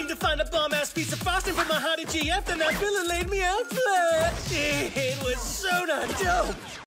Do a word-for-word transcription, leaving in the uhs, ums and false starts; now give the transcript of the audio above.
to find a bomb-ass piece of frosting for my hottie G F, then that villain laid me out flat. It was so not dope.